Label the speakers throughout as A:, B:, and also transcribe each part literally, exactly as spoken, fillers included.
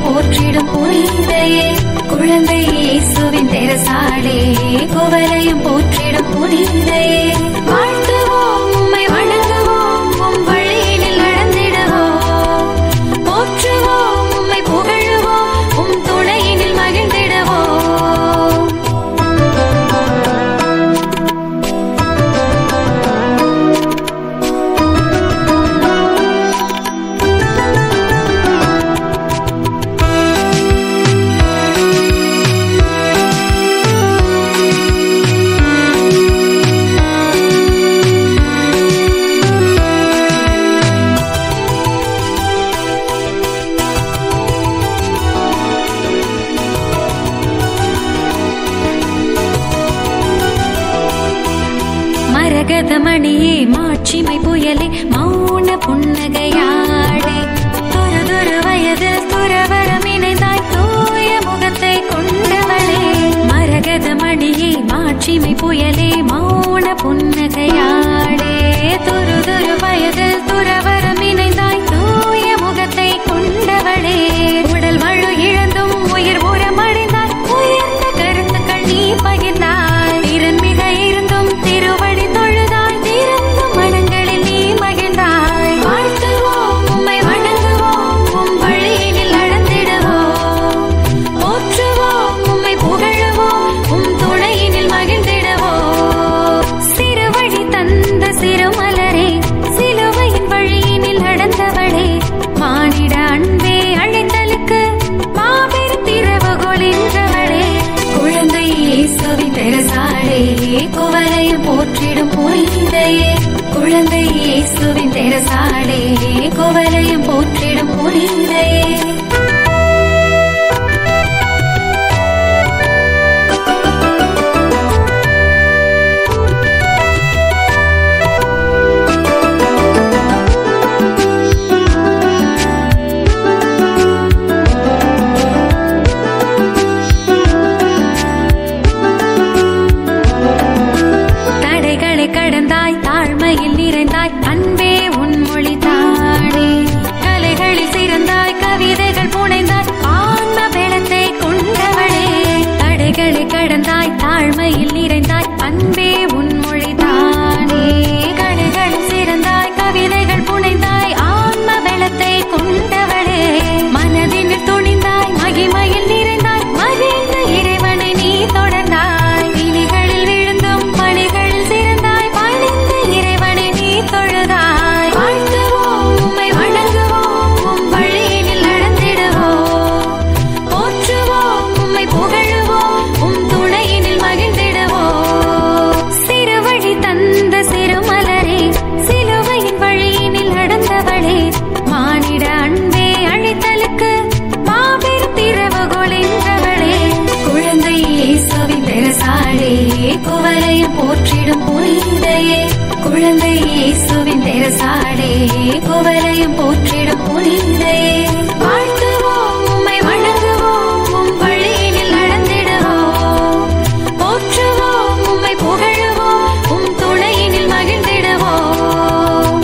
A: போற்றிடும் புனிதையே குழந்தை இயேசுவின் தெரசாளே குவலையும் போற்றிடும் புனிதையே வாழ்த்துவோம் உம்மை வணங்குவோம் உம் வழியினில் நடந்திடுவோம் போற்றுவோம் உம்மை புகழுவோம் உம் துணையினில் மகிழ்ந்திடுவோம் மணியே மாட்சிமை புயலே மௌன புன்னகையாடே துரு துரு வயதில் துறவரம் இணைந்தாய் தூய முகத்தை கொண்டவளே மரகத மணியே மாட்சிமை புயலே மௌன புன்னகையாடே துரு துரு வயதில் துறவரம் இணைந்தாய் தூய முகத்தை கொண்டவளே உடல் வலு இழந்தும் உயிர் உரமடைந்தாய் உயர்ந்த கருத்துக்கள் நீ பகிர்ந்தாய் திறன் மிக இருந்தும் திருவடி தொழுதாய் மனங்களில் நீ மகிழ்ந்தாய் வாழ்த்துவோம் உம்மை வணங்குவோம் உம் வழியினில் நடந்திடுவோம் போற்றுவோம் உம்மை புகழுவோம் உம் துணையினில் மகிழ்ந்திடுவோம் சிறுவழி தந்த சிறுமலரே சிலுவையின் வழியினில் நடந்தவளே மானிட அன்பே அழைத்தலுக்கு மாபெரும் திறவுகொள்கின்றவளே குழந்தை இயேசுவின் தெரசாளே குவலையும் போற்றிடும் புனிதையே குழந்தை இயேசுவின் தெரசாளே குவலையும் போற்றிடும் புனிதையே கடந்தாய் தாழ்மையில் நிறைந்தாய் அன்பே உன் மொழி தானே கலைகளில் சிறந்தாய் கவிதைகள் புனைந்தாய் ஆன்ம பலத்தை கொண்டவளே தடைகளை கடந்தாய் தாழ்மையில் நிறைந்தாய் அன்பே உன் மொழி தானே கலைகளில் சிறந்தாய் கவிதைகள் புனைந்தாய் ஆன்ம பலத்தை கொண்டவளே மனதில் துணிந்தாய் மகிமையில் நிறைந்தாய் மகிழ்ந்த இறைவனை நீ தொடர்ந்தாய் இனிகளில் விழுந்தும் பணிகளில் சிறந்தாய் தொழுதாய் வாழ்த்துவோம் உம்மை வணங்குவோம் உம் வழியினில் நடந்திடுவோம் போற்றுவோம் உம்மை புகழுவோம் உம் துணையினில் மகிழ்ந்திடுவோம் சிறுவழி தந்த சிறுமலரே சிலுவையின் வழியினில் நடந்தவளே மானிட அன்பே அழைத்தலுக்கு மாபெரும் திறவுகொள்கின்றவளே குழந்தை இயேசுவின் தெரசாளே குவலையும் போற்றிடும் புனிதையே குழந்தை இயேசுவின் தெரசாளே குவலையும் போற்றிடும் புனிதையே வாழ்த்துவோம் உம்மை வணங்குவோம் உம் வழியினில் நடந்திடுவோம் போற்றுவோம் உம்மை புகழுவோம் உம் துணையினில் மகிழ்ந்திடுவோம்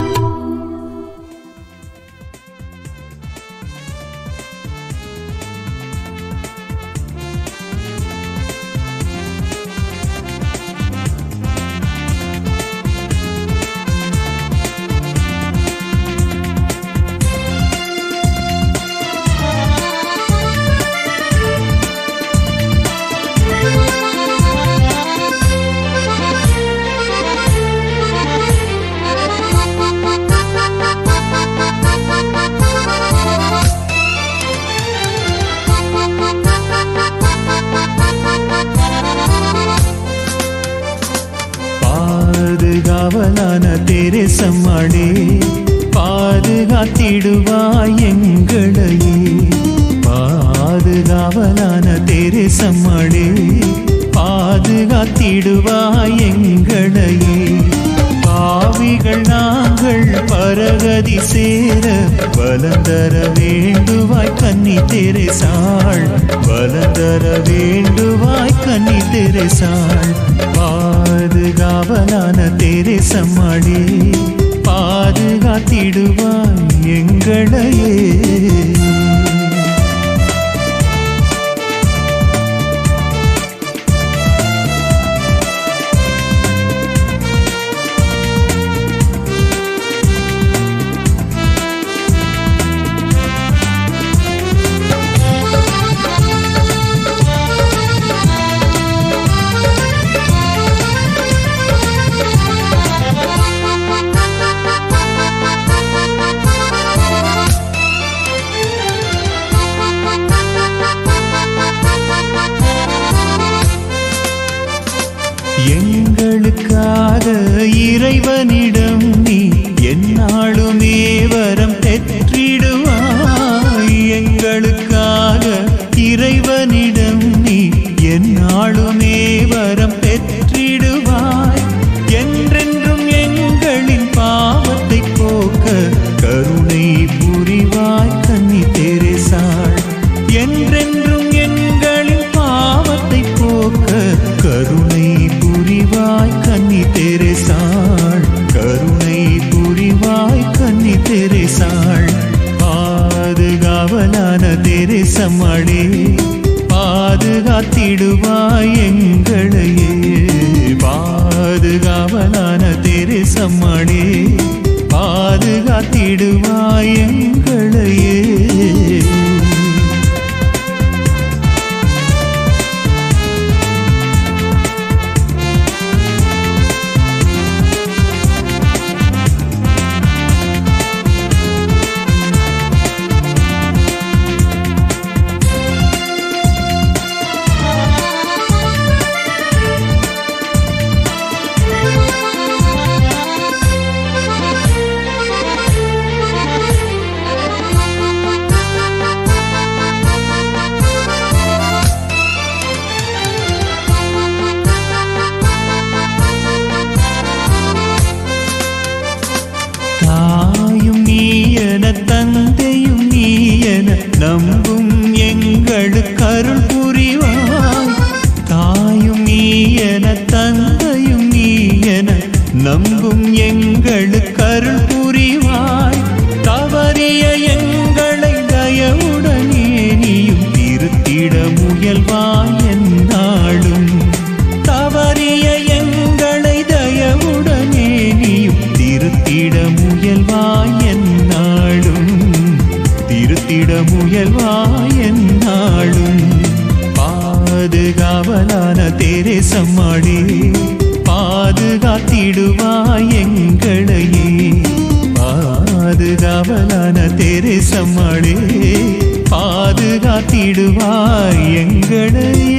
B: பாதுகாவலான தெரேசம்மாளே பாதுகாத்திடுவாய் எங்களையே பாதுகாவலான தெரேசம்மாளே பாதுகாத்திடுவாய் எங்களையே பாவிகள் நாங்கள் பரகதி சேர பலந்தர வேண்டுவாய் கன்னி தெரேசாள் பலந்தர வேண்டுவாய் கன்னி தெரேசாள் பாதுகாவலான தெரேசம்மாளே பாதுகாத்திடுவாய் எங்களையே இறைவனிடம் நீ எந்நாளுமே வரம் பெற்றிடுவாய். எங்களுக்காக இறைவனிடம் நீ எந்நாளுமே வரம் பெற்றிடுவாய். என்றென்றும் எங்களின் பாவத்தை போக்க கருணை புரிவாய் கன்னி தெரேசாள். என்றென்றும் எங்களின் பாவத்தை போக்க கருணை புரிவாய் கன்னி தெரேசாள். கருணை புரிவாய் கன்னி தெரேசாள். பாதுகாவலான தெரேசம்மாளே, பாதுகாத்திடுவாய் எங்களையே. பாதுகாவலான தெரேசம்மாளே, பாதுகாத்திடுவாய் எங்களையே. தந்தையும் நீயன நம்பும் எங்களுக்கு அருள் புரிவாய். தாயும் நீயன தந்தையும் நீயன நம்பும் எங்களுக்கு அருள் புரிவாய். தவறிய எங்களை தயவுடனே நீயும் திருத்திட முயல்வாய் எந்நாளும். தவறிய எங்களை தயவுடனே நீயும் திருத்திட முயல்வாய் எந்நாளும். திருத்திட முயல்வாய் எந்நாளும். பாதுகாவலான தெரேசம்மாளே, பாதுகாத்திடுவாய் எங்களையே. பாதுகாவலான தெரேசம்மாளே, பாதுகாத்திடுவாய் எங்களையே.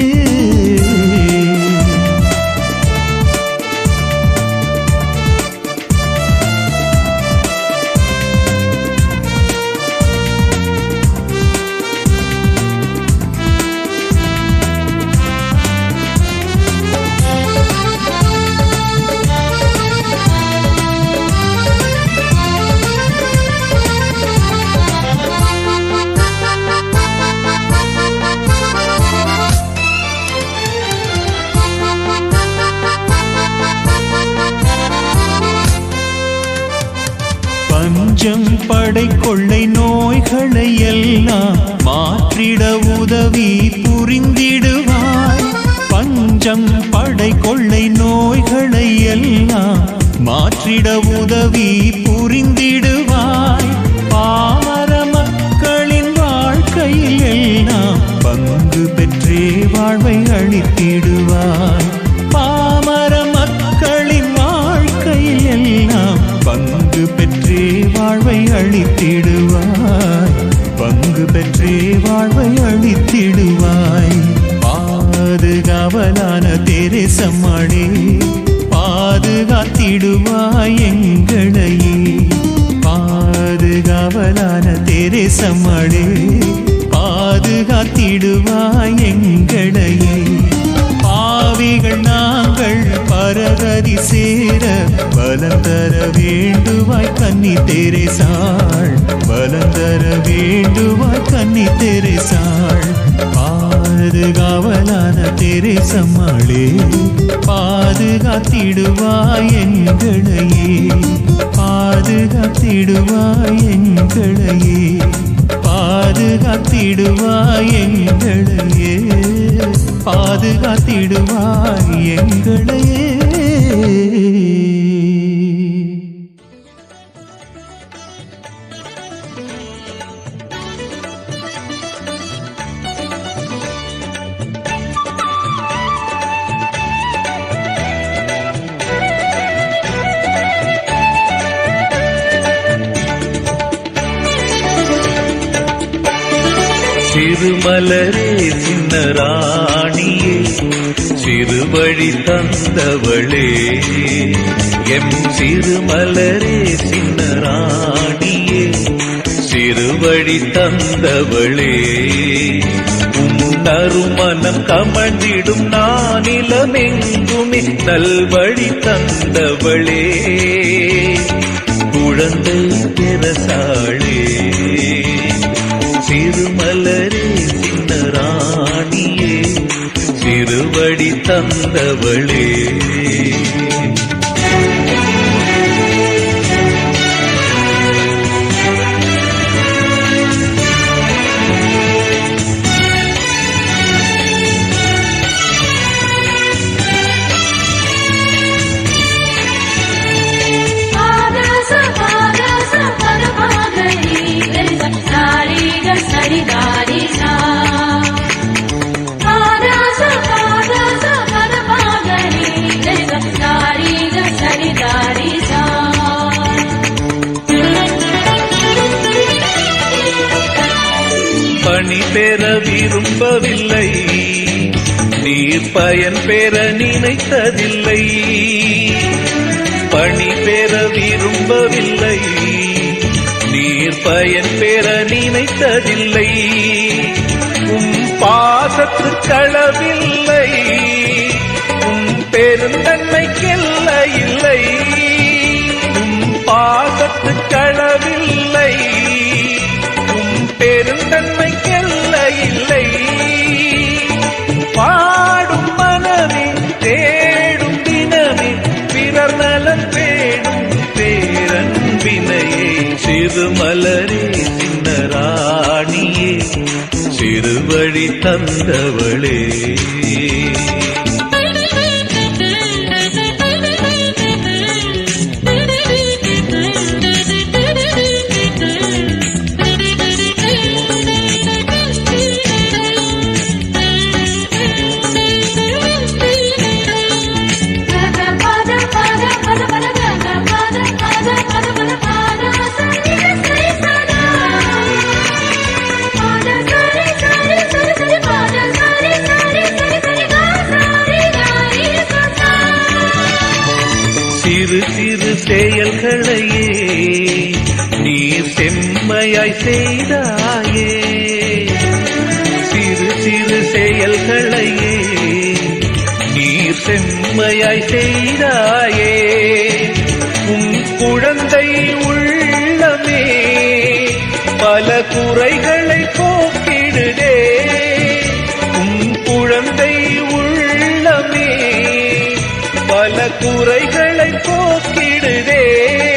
B: பஞ்சம் படை கொள்ளை நோய்களை எல்லாம் மாற்றிட உதவி புரிந்திடுவாய். பஞ்சம் படை கொள்ளை நோய்களை எல்லாம் மாற்றிட உதவி புரிந்திடுவாய். பாமர மக்களின் வாழ்க்கையில் எல்லாம் பங்கு பெற்றே வாழ்வை அளித்திடுவாய். பாமர மக்களின் வாழ்க்கையில் எல்லாம் பங்கு பெற்றே வாழ்வை அளித்திடுவாய். பங்கு பெற்றே வாழ்வை அளித்திடுவாய். பாதுகாவலான தெரேசம்மாளே, பாதுகாத்திடுவாய் எங்களையே. பாதுகாவலான தெரேசம்மாளே, பாதுகாத்திடுவாய் எங்களையே. பாவிகள் நாங்கள் பரகதி சேர பலந்தர வேண்டுவாய் கன்னி தெரேசாள். பலந்தர வேண்டுவாய் கன்னி தெரேசாள். பாதுகாவலான தெரேசம்மாளே, பாதுகாத்திடுவாய் எங்களையே. பாதுகாத்திடுவாய் எங்களையே. பாதுகாத்திடுவாய் எங்களையே. பாதுகாத்திடுவாய் எங்களையே.
C: சிறுமலரே சின்ன ராணியே, சிறுவழி தந்தவளே, எம் சிறுமலரே சின்ன ராணியே சிறுவழி தந்தவளே நறுமணம் கமழ்ந்திடும் நானிலமெங்குமே நல்வழி தந்தவளே குழந்தை தெரசாளே சிறுமலரே சின்ன ராணியே சிறுவழி தந்தவளே பணி பெற விரும்பவில்லை நீர் பயன் பெற நினைத்ததில்லை பணி பெற விரும்பவில்லை நீர் பயன் பெற நினைத்ததில்லை உம் பாசத்து களவில்லை உம் பெருந்தன்மைக்கெல்ல இல்லை உம் பாசத்து களவில்லை உம் பெருந்தன்மைக்கெல்ல இல்லை பாடும் மனமே தேடும் தினமே பிறர் நலன் பேடும் பேரன்பினையே சிறுமலரே சின்ன ராணியே சிறுவழி தந்தவளே சிறு சிறு செயல்களையே நீர் செம்மையாய் செய்தாயே சிறு சிறு செயல்களையே நீர் செம்மையாய் செய்தாயே உன் குழந்தை உள்ளமே பல குறைகளை போக்கிடுதே உன் குழந்தை உள்ளமே பல குறைகளை போக்கிடுதே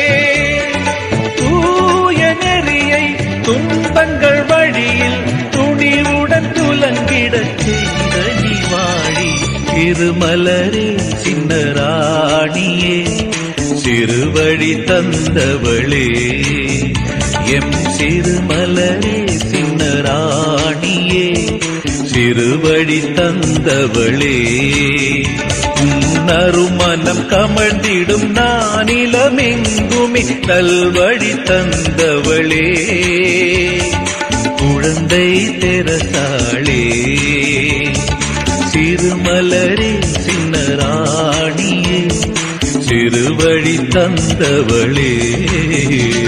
C: தூய நெறியை துன்பங்கள் வழியில் துணிவுடன் துலங்கிடச் செய்த நீவாழி திருமலரே சின்ன ராணியே சிறுவழி தந்தவளே எம் சிறுமலரே சின்ன ராணியே சிறுவழி தந்தவளே நறுமணம் கமழ்ந்திடும் நானிலமெங்குமே நல்வழி தந்தவளே குழந்தை தெரசாளே சிறுமலரே சின்ன ராணியே சிறுவழி தந்தவளே